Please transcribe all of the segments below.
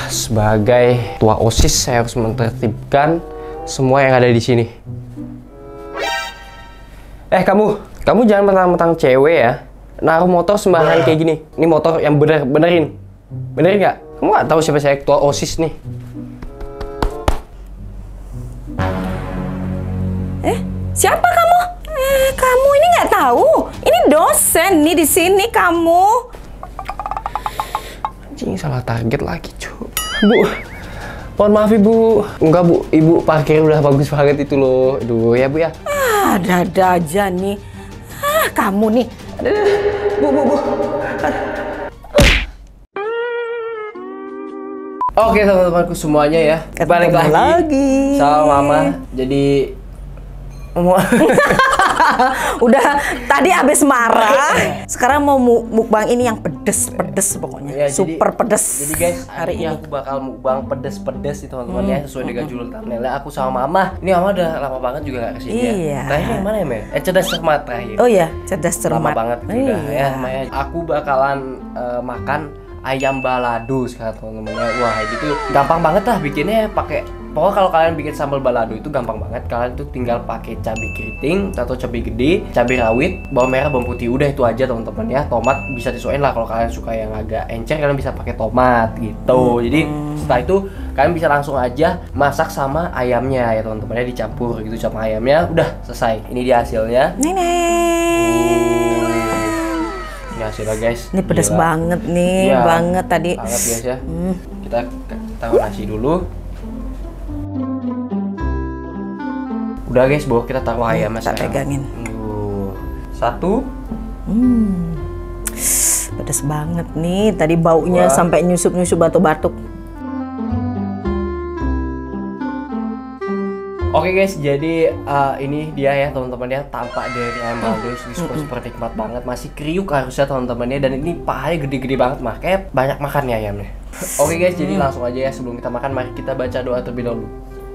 Sebagai ketua OSIS, saya harus menertibkan semua yang ada di sini. Kamu jangan mentang-mentang cewek ya, naruh motor sembarangan kayak gini. Ini motor yang benerin nggak? Kamu nggak tahu siapa saya ketua OSIS nih? Siapa kamu? Kamu ini nggak tahu? Ini dosen nih di sini kamu. Anjing, salah target lagi, cu. Bu, mohon maaf Ibu. Enggak Bu, Ibu parkir udah bagus banget itu loh. Aduh ya Bu ya. Ada aja nih. Kamu nih. Bu. Oke teman-temanku semuanya ya. Balik lagi sama Mama. Jadi udah tadi abis marah, sekarang mau mukbang ini yang pedes pokoknya, ya, super pedes. Jadi guys, hari ini aku bakal mukbang pedes itu teman-teman ya, sesuai dengan judul thumbnailnya. Aku sama Mama. Ini Mama udah lama banget juga gak kesini ya. Iya. Terakhir yang mana ya, Mel? Cerdas cermat terakhir. Oh iya, cerdas cermat. Lama banget udah iya. ya, Maya. Aku bakalan makan ayam balado sekarang teman-teman ya. Wah, itu gampang banget lah bikinnya pakai. Pokoknya kalau kalian bikin sambal balado itu gampang banget. Kalian tuh tinggal pakai cabai keriting atau cabai gede, cabai rawit, bawang merah, bawang putih, udah itu aja teman-teman ya. Tomat bisa disesuaikan lah, kalau kalian suka yang agak encer kalian bisa pakai tomat gitu. Jadi setelah itu kalian bisa langsung aja masak sama ayamnya ya teman-teman ya, dicampur gitu sama ayamnya, udah selesai. Ini dia hasilnya. Nenek. Ini hasilnya guys. Ini pedes gila banget nih, ya, banget tadi. Banget guys ya. Kita taruh nasi dulu. Udah guys, bawa kita taruh ayamnya Tak pegangin. Satu. Pedes banget nih, tadi baunya sampai nyusup-nyusup batuk-batuk. Oke guys, jadi ini dia ya teman-teman ya, tampak dari ayam balado super nikmat banget, masih kriuk harusnya teman-teman ya, dan ini pahanya gede-gede banget, makanya banyak makan nih ayamnya. Oke guys, jadi langsung aja ya, sebelum kita makan mari kita baca doa terlebih dahulu.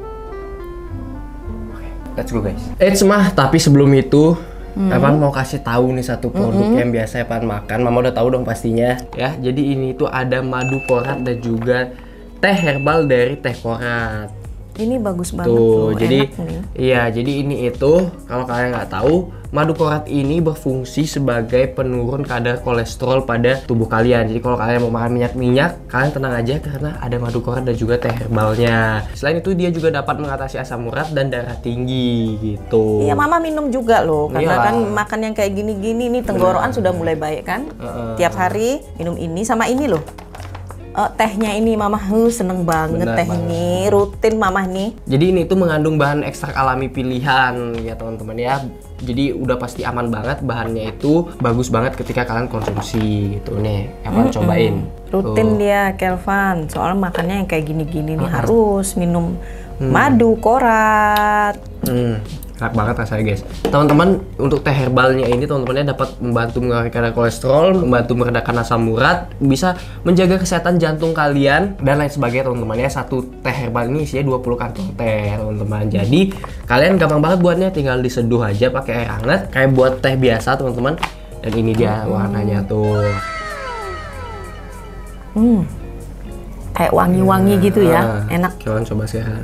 Let's go guys. Tapi sebelum itu Evan mau kasih tahu nih satu produk yang biasa Evan makan. Mama udah tahu dong pastinya ya. Jadi ini tuh ada madu korat dan juga teh herbal dari teh korat. Ini bagus banget tuh. loh, Jadi enak nih. iya, jadi ini itu kalau kalian nggak tahu, madu korat ini berfungsi sebagai penurun kadar kolesterol pada tubuh kalian. Jadi kalau kalian mau makan minyak-minyak, kalian tenang aja karena ada madu korat dan juga teh herbalnya. Selain itu dia juga dapat mengatasi asam urat dan darah tinggi gitu. Iya, Mama minum juga loh, karena Iyalah. kan makan yang kayak gini-gini nih tenggorokan sudah mulai baik kan. Tiap hari minum ini sama ini loh. Tehnya ini Mama seneng banget. Bener teh banget. ini rutin Mama nih. Jadi ini tuh mengandung bahan ekstrak alami pilihan ya teman-teman ya. Jadi udah pasti aman banget, bahannya itu bagus banget ketika kalian konsumsi gitu nih. Kalian cobain. Rutin dia Kelvan, soalnya makannya yang kayak gini-gini nih harus minum madu korat. Enak banget rasanya guys. Teman-teman, untuk teh herbalnya ini teman-temannya dapat membantu mengurangi kadar kolesterol, membantu meredakan asam urat, bisa menjaga kesehatan jantung kalian dan lain sebagainya teman-teman ya. Satu teh herbal ini isinya 20 kantong teh teman-teman. Jadi kalian gampang banget buatnya, tinggal diseduh aja pakai air hangat kayak buat teh biasa teman-teman. Dan ini dia warnanya tuh. Kayak wangi-wangi gitu ya, enak. Kalian coba sekarang.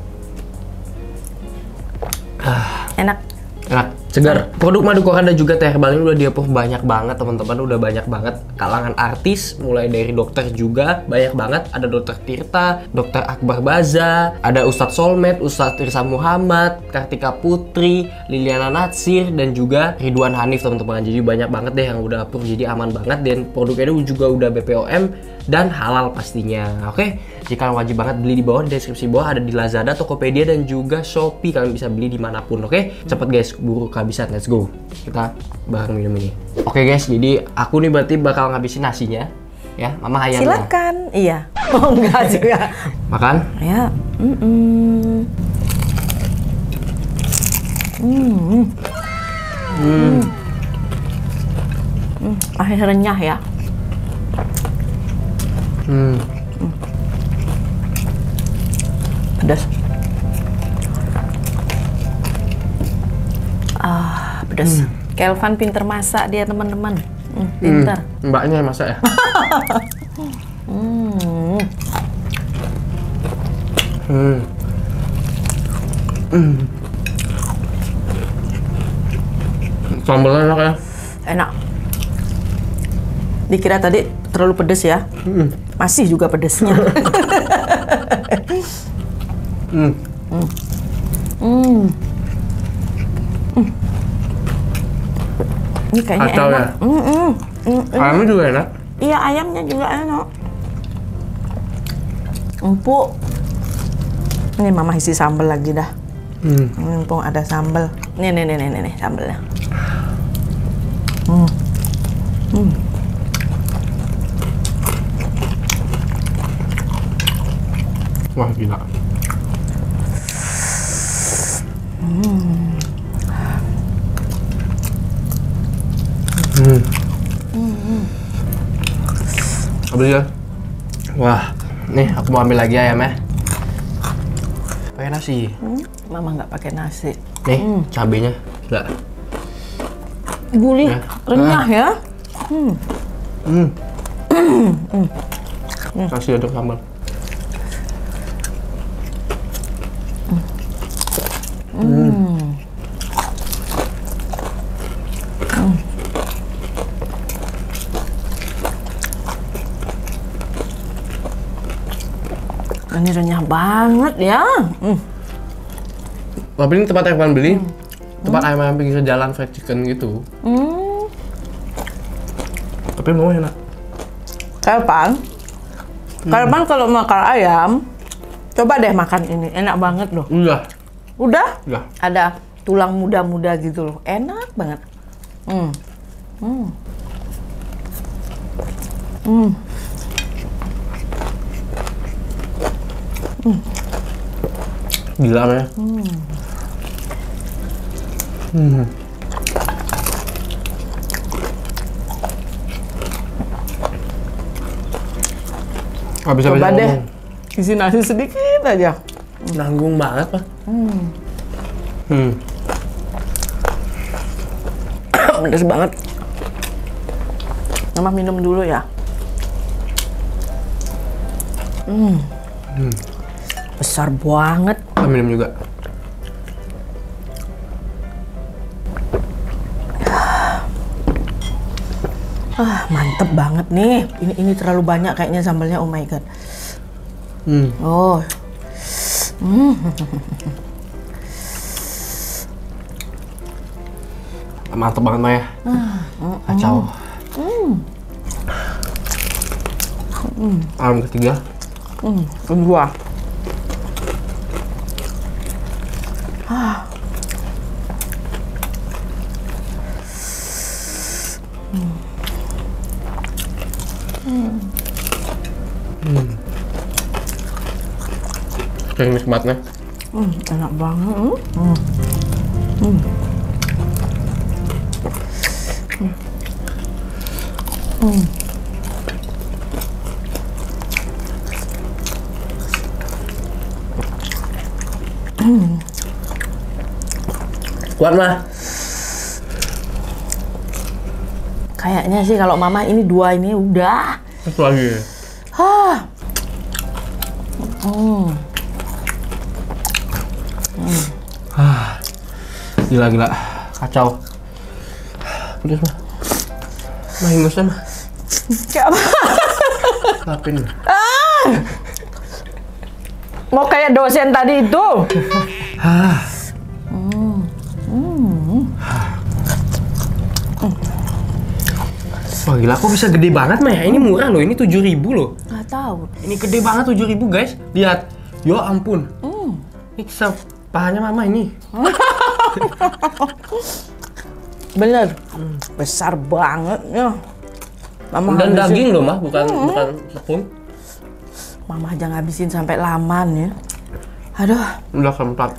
Enak. Enak, segar. Produk madu korat dan juga teh herbal ini udah di-approve banyak banget teman-teman, udah banyak banget kalangan artis, mulai dari dokter juga banyak banget. Ada Dokter Tirta, Dokter Akbar Baza, ada Ustadz Solmed, Ustadz Tirsa Muhammad, Kartika Putri, Liliana Natsir, dan juga Ridwan Hanif teman-teman. Jadi banyak banget deh yang udah approve, jadi aman banget, dan produknya itu juga udah BPOM dan halal pastinya. Oke, jadi kalian wajib banget beli di bawah, di deskripsi bawah ada di Lazada, Tokopedia, dan juga Shopee. Kalian bisa beli dimanapun. Oke, cepet guys, buru kehabisan. Let's go, kita bareng minum ini. Oke guys, jadi aku nih berarti bakal ngabisin nasinya ya. Mama ayam. Silakan. Iya. Oh enggak juga. Makan. Ya. Masih renyah ya. Pedas. Pedas. Kelvan pinter masak dia teman-teman. Pinter. Mbaknya yang masak ya. Sambalnya enak ya. Enak. Dikira tadi terlalu pedes ya. Masih juga pedesnya. Ini kayaknya Kacau enak. ya. Ayamnya juga enak. Iya, ayamnya juga enak. Empuk. Ini mama isi sambal lagi dah. Mumpung ada sambal. Nih sambalnya. Wah, gila. Habis ya. Wah, nih aku mau ambil lagi ayamnya. Pakai nasi. Mama nggak pakai nasi. Nih, cabenya. Gila. Gurih, Ya. renyah ya. Kasih untuk sambal. Ini renyah banget ya. Tapi ini tempat yang kalian beli, tempat ayam pinggir jalan fried chicken gitu. Tapi mau enak. Kapan? Kapan kalau makan ayam, coba deh makan ini. Enak banget loh. Udah. Udah? Udah. Ada tulang muda-muda gitu loh. Enak banget. Gila ya. Habis Coba deh. Isi nasi sedikit aja. Nanggung banget, Pak. Pedas banget. Mama minum dulu ya. Besar banget. Kita minum juga. Mantep banget nih. Ini terlalu banyak kayaknya sambalnya. Oh my god. Oh. Mantep banget, Maya. Kacau. Ayam ketiga. Kedua. Yang nikmatnya. Enak banget. Kuat, mah. Kayaknya sih kalau mama ini dua ini udah. Satu lagi. Gila. Kacau. Udah, mah. Mah, ingusnya, mah. Lapin. Mau kayak dosen tadi itu. Wah, gila, kok bisa gede banget, Mah? Ini murah loh, ini 7.000 loh. Nggak tahu. Ini gede banget 7.000, guys. Lihat. Ya ampun. Ini pahanya mama ini. Bener. Besar banget ya. Mama Dan habisin. daging loh, Mah, bukan tepung. Mama aja ngabisin sampai laman ya. Aduh. Udah keempat.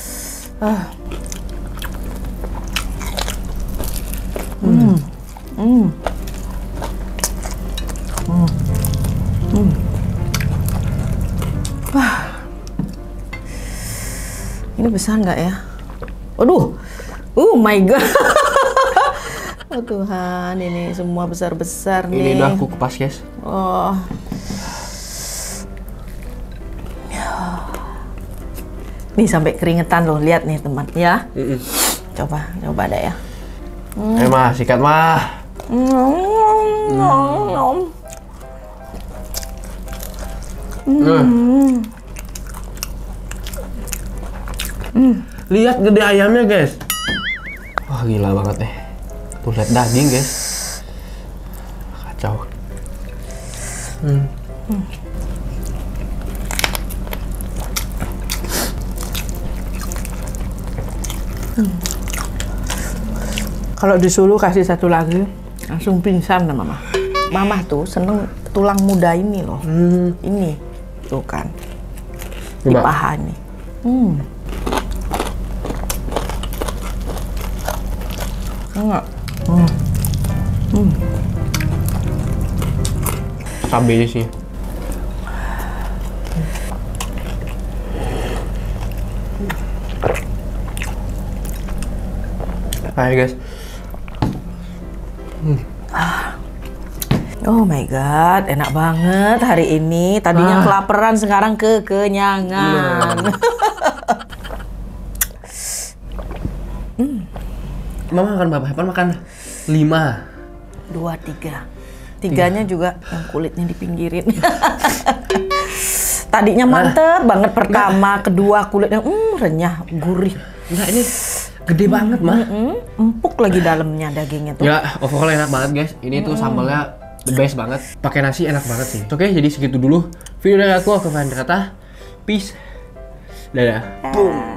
Ini besar nggak ya? Waduh, oh my god. Oh Tuhan, ini semua besar-besar nih. Ini udah aku kupas, guys. Oh. Nih sampai keringetan loh, lihat nih teman ya. Coba deh ya. Mah, sikat mah. Lihat gede ayamnya guys. Wah gila banget nih. Tuh lihat daging guys. Kacau. Kalau disuruh kasih satu lagi, langsung pingsan lah mama. Mama tuh seneng tulang muda ini loh. Ini tuh kan di paha ini. Enggak. Cabai sih. Hai guys. Oh my god, enak banget hari ini. Tadinya kelaparan, sekarang kekenyangan. Mama makan berapa? Hepan makan 5. 2, 3. 3-nya juga yang kulitnya dipinggirin. Tadinya mantep banget pertama, kedua kulitnya renyah, gurih. Enggak, ini gede banget mah. Empuk lagi dalamnya dagingnya tuh. Ya, overall enak banget guys. Ini tuh sambalnya the best banget. Pakai nasi enak banget sih. Oke, jadi segitu dulu video dari aku Fahandi kata. Peace. Dadah. Boom.